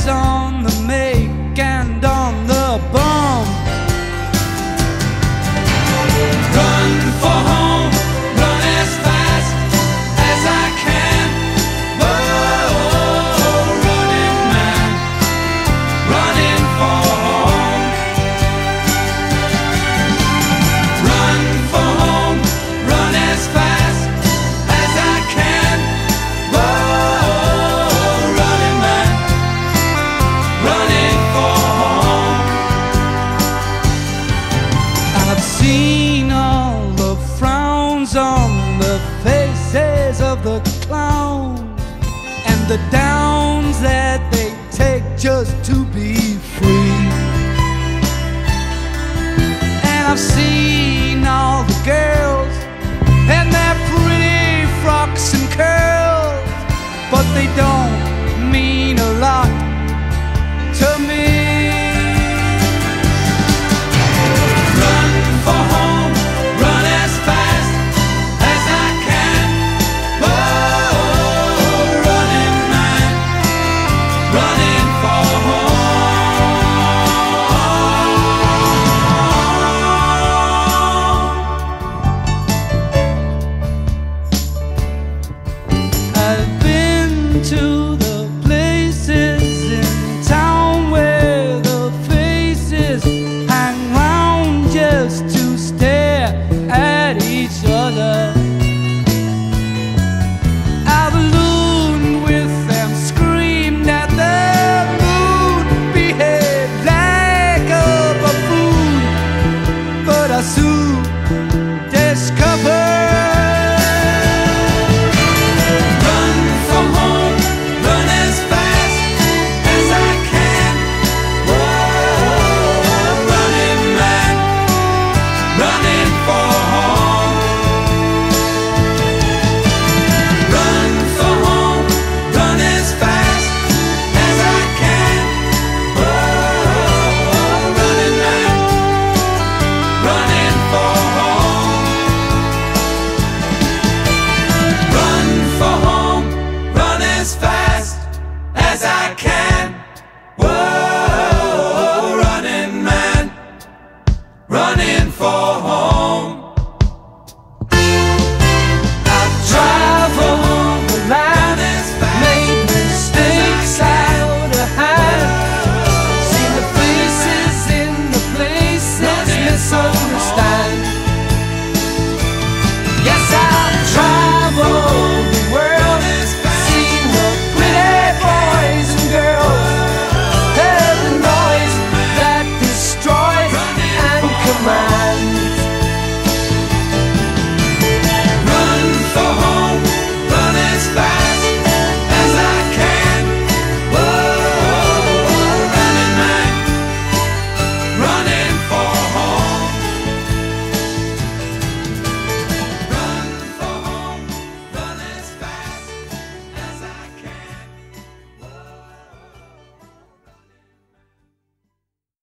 always on the make and on the bump. Run for home, run as fast as I can. Oh, running man, running for home. Run for home, run as fast as I can. Oh, running man, running for home. I've seen all the frowns on the faces of the clowns and the downs that they take just to be free. And I've seen all the girls and their pretty frocks and curls, but they don't mean a lot to me. Run for home, run as fast as I can. Oh, running man, running for